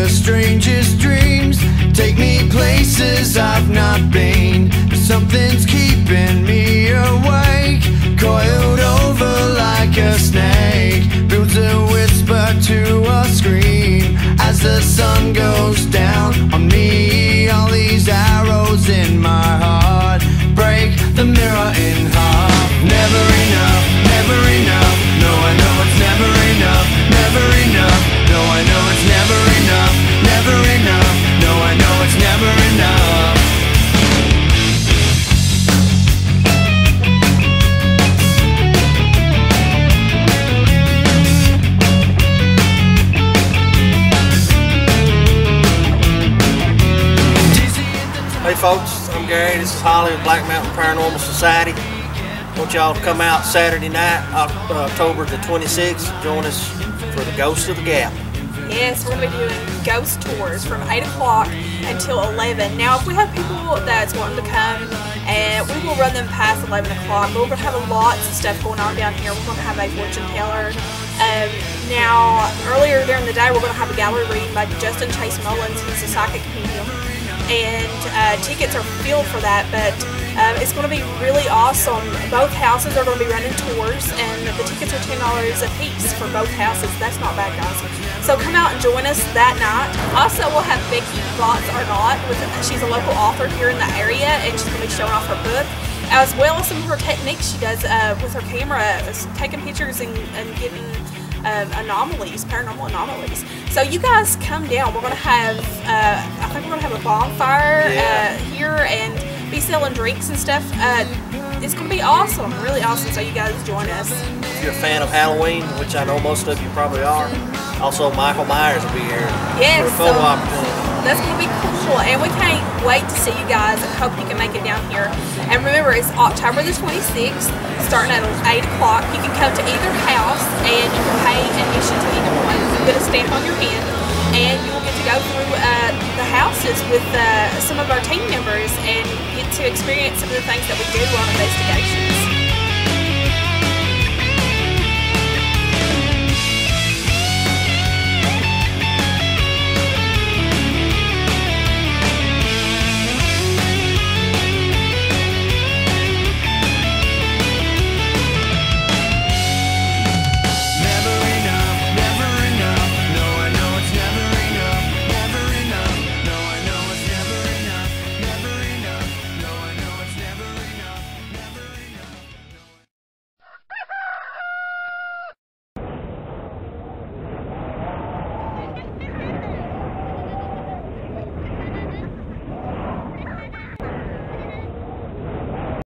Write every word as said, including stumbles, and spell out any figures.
the strangest dreams take me places I've not been. But something's keeping me awake, coiled over like a snake. Builds a whisper to a scream as the sun goes down on me. All these arrows in my heart break the mirror in half. Never enough, never enough. No, I know it's never enough, never enough. No, I know it's never enough, never enough. No, I know it's never enough. Hey folks, I'm Gary. This is Holly with Black Mountain Paranormal Society. I want y'all to come out Saturday night, October the twenty-sixth. Join us for the Ghost of the Gap. Yes, we're going to be doing ghost tours from eight o'clock until eleven. Now, if we have people that's wanting to come, and we will run them past eleven o'clock, but we're going to have lots of stuff going on down here. We're going to have a fortune teller. Um, now, earlier during the day, we're going to have a gallery reading by Justin Chase Mullins. He's a psychic medium. And uh, tickets are filled for that, but um, it's going to be really awesome. Both houses are going to be running tours, and the tickets are ten dollars a piece for both houses. That's not bad, guys. So come out and join us that night. Also, we'll have Becky Bots Arnott. With, she's a local author here in the area, and she's going to be showing off her book, as well as some of her techniques she does uh, with her camera, taking pictures and, and getting Um, anomalies, paranormal anomalies. So you guys come down. We're gonna have, uh, I think we're gonna have a bonfire yeah. uh, here and be selling drinks and stuff. Uh, it's gonna be awesome, really awesome. So you guys join us. If you're a fan of Halloween, which I know most of you probably are, also Michael Myers will be here Yes, for a photo so opportunity. That's gonna be cool, and we can't wait to see you guys. I hope you can make it down here. And remember, it's October the twenty-sixth, starting at eight o'clock. You can come to either house, and you can pay admission to either one. You get a stamp on your hand, and you will get to go through uh, the houses with uh, some of our team members and get to experience some of the things that we do on investigations.